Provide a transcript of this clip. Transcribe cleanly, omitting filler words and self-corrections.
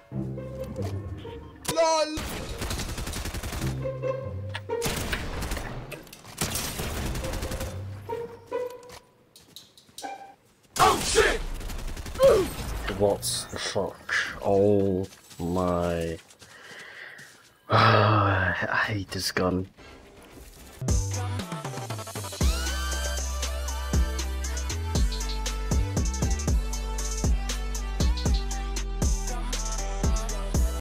LOL! Oh shit! What the fuck? Oh my... I hate this gun.